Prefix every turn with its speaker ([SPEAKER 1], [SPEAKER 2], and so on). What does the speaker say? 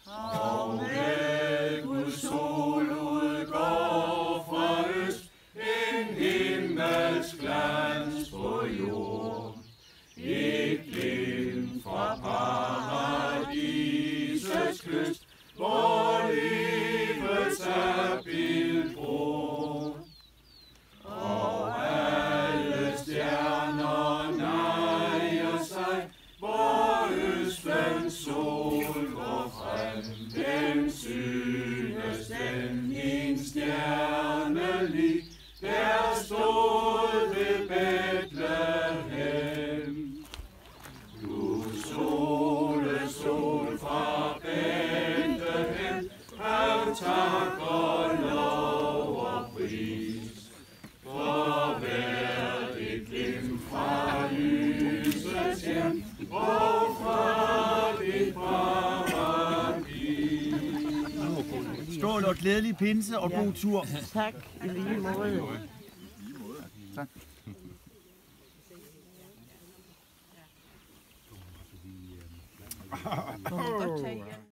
[SPEAKER 1] Og med Guds sol udgår fra øst, en himmelsk glans på jord. Et glimt fra paradisets kyst, hvor livets er bildbror. Og alle stjerner nejer sig, hvor østens sol går frem. Den synes den en stjerne lig, der stod ved Betlehem. Du sol fra Betlehem, her tak og lov og pris. For hvert et glimt fra lysets hjem, og fra dit paradis.
[SPEAKER 2] Skål og glædelig pinse og god tur.
[SPEAKER 3] Tak, i lige måde.
[SPEAKER 2] Tak.
[SPEAKER 3] Må man godt tage igen?